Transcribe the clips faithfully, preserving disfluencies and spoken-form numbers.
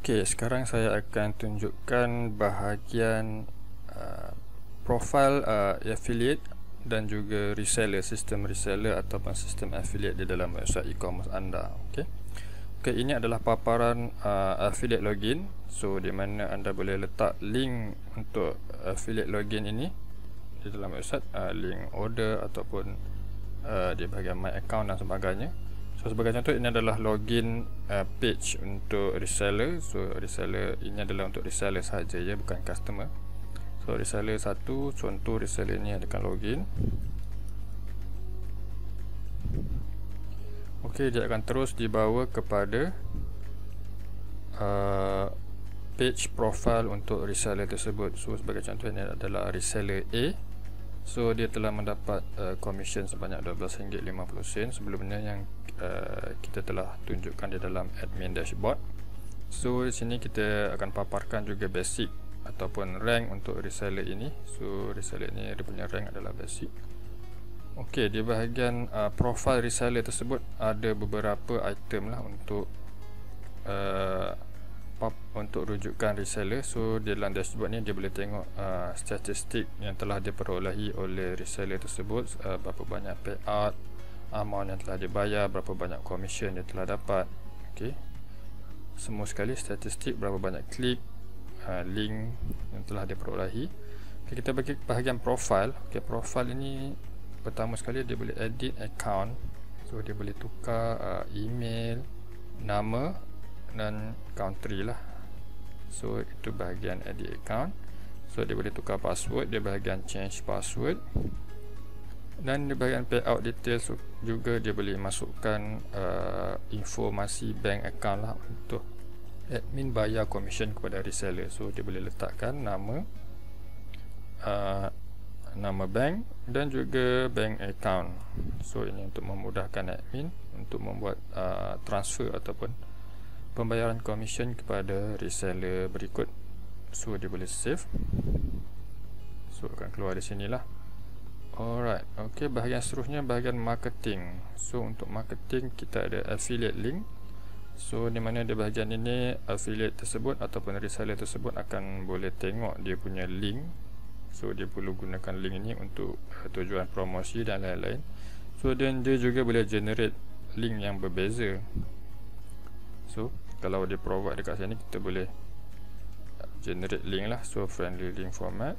Okey, sekarang saya akan tunjukkan bahagian uh, profil uh, affiliate dan juga reseller, sistem reseller ataupun sistem affiliate di dalam website e-commerce anda. Okey. Okey, ini adalah paparan uh, affiliate login. So di mana anda boleh letak link untuk affiliate login ini di dalam website, uh, link order ataupun uh, di bahagian my account dan sebagainya. So sebagai contoh, ini adalah login uh, page untuk reseller. So reseller ini adalah untuk reseller sahaja ya, bukan customer. So reseller satu, contoh reseller ini akan login. Okey, dia akan terus dibawa kepada uh, page profile untuk reseller tersebut. So sebagai contoh, ini adalah reseller A. So dia telah mendapat uh, commission sebanyak dua belas ringgit lima puluh sen sebelumnya yang uh, kita telah tunjukkan di dalam admin dashboard. So di sini kita akan paparkan juga basic ataupun rank untuk reseller ini. So reseller ini dia punya rank adalah basic. Okey, di bahagian uh, profile reseller tersebut ada beberapa item lah untuk uh, untuk rujukan reseller. So di dalam dashboard ni dia boleh tengok uh, statistik yang telah diperolehi oleh reseller tersebut, uh, berapa banyak payout, amount yang telah dibayar, berapa banyak commission dia telah dapat. Okey, semua sekali statistik, berapa banyak klik, uh, link yang telah diperolehi. Okay, kita bagi bahagian profile. Okey, profile ini pertama sekali dia boleh edit account. So dia boleh tukar uh, email, nama dan country lah. So itu bahagian edit account. So dia boleh tukar password, dia bahagian change password. Dan di bahagian payout details juga dia boleh masukkan uh, informasi bank account lah untuk admin bayar commission kepada reseller. So dia boleh letakkan nama, uh, nama bank dan juga bank account. So ini untuk memudahkan admin untuk membuat uh, transfer ataupun pembayaran commission kepada reseller berikut. So dia boleh save. So akan keluar di sinilah. Alright, okey, bahagian seterusnya bahagian marketing. So untuk marketing kita ada affiliate link. So di mana di bahagian ini affiliate tersebut ataupun reseller tersebut akan boleh tengok dia punya link. So dia perlu gunakan link ini untuk uh, tujuan promosi dan lain-lain. So dan dia juga boleh generate link yang berbeza. So kalau dia provide dekat sini, kita boleh generate link lah. So friendly link format.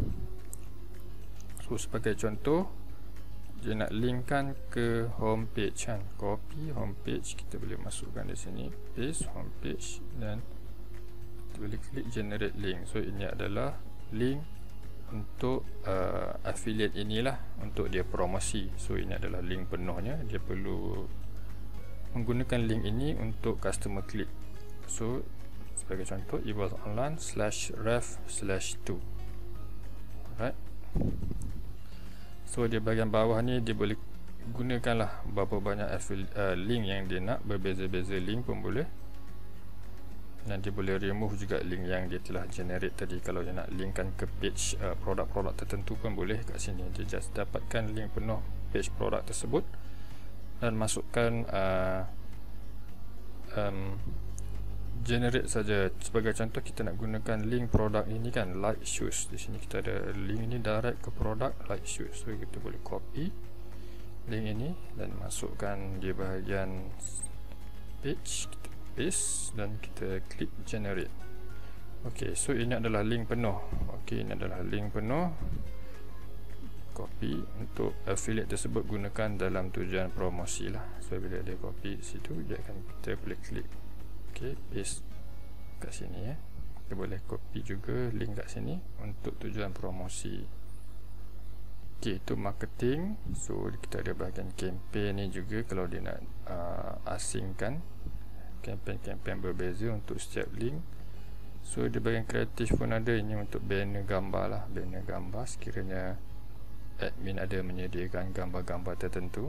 So sebagai contoh, dia nak linkkan ke homepage kan, copy homepage, kita boleh masukkan di sini, paste homepage dan kita boleh klik generate link. So ini adalah link untuk uh, affiliate inilah, untuk dia promosi. So ini adalah link penuhnya. Dia perlu menggunakan link ini untuk customer klik. So sebagai contoh, evolve online slash ref slash two. Alright. So di bahagian bawah ni dia boleh gunakanlah berapa banyak uh, link yang dia nak, berbeza-beza link pun boleh. Dan dia boleh remove juga link yang dia telah generate tadi. Kalau dia nak linkkan ke page uh, produk-produk tertentu pun boleh. Kat sini dia just dapatkan link penuh page produk tersebut dan masukkan uh, um, generate saja. Sebagai contoh, kita nak gunakan link produk ini kan, like shoes. Di sini kita ada link ini direct ke produk like shoes. So kita boleh copy link ini dan masukkan di bahagian page, kita paste dan kita klik generate. Okey, so ini adalah link penuh. Okey, ini adalah link penuh. Copy untuk affiliate tersebut, gunakan dalam tujuan promosi lah. So bila dia copy situ, dia akan, kita boleh klik okey, paste kat sini ya. Kita boleh copy juga link kat sini untuk tujuan promosi. Okey, itu marketing. So kita ada bahagian campaign ni juga, kalau dia nak uh, asingkan campaign-campaign berbeza untuk setiap link. So di bahagian kreatif pun ada, ini untuk banner gambar lah, banner gambar sekiranya admin ada menyediakan gambar-gambar tertentu.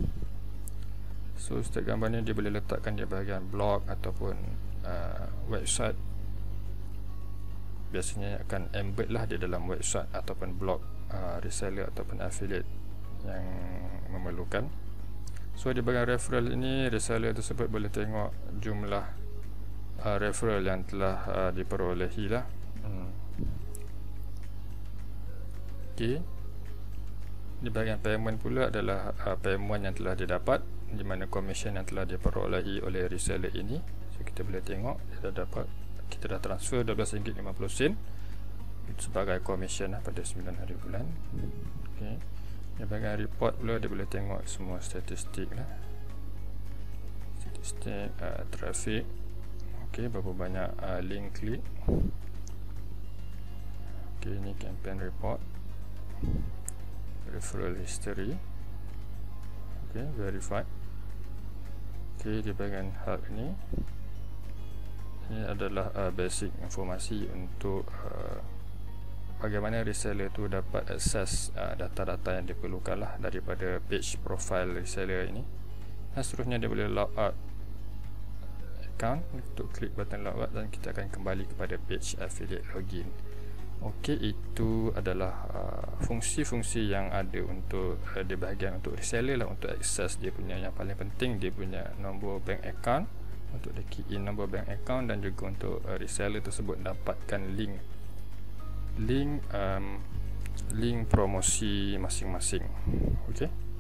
So setiap gambar ni dia boleh letakkan di bahagian blog ataupun uh, website. Biasanya akan embed lah di dalam website ataupun blog uh, reseller ataupun affiliate yang memerlukan. So di bahagian referral ini, reseller tersebut boleh tengok jumlah uh, referral yang telah uh, diperolehi lah. hmm. Okey, di bahagian payment pula adalah uh, payment yang telah didapat, di mana komisen yang telah diperolehi oleh reseller ini. So kita boleh tengok kita dah dapat, kita dah transfer dua belas ringgit lima puluh sen sebagai komisen lah pada sembilan hari bulan. Okey, di bahagian report pula dia boleh tengok semua statistik lah, statistik uh, traffic. Okey, berapa banyak uh, link klik. Okey, ini campaign report, referral history. Okey, verified. Okey, di bahagian hal ini, ini adalah uh, basic informasi untuk uh, bagaimana reseller tu dapat akses uh, data-data yang diperlukan lah daripada page profile reseller ini. Dan seterusnya dia boleh log out account, untuk klik button log out dan kita akan kembali kepada page affiliate login. Okey, itu adalah uh, fungsi-fungsi yang ada untuk uh, di bahagian untuk reseller lah, untuk akses dia punya, yang paling penting dia punya nombor bank account, untuk dia key in nombor bank account, dan juga untuk uh, reseller tersebut dapatkan link link um, link promosi masing-masing. Okey.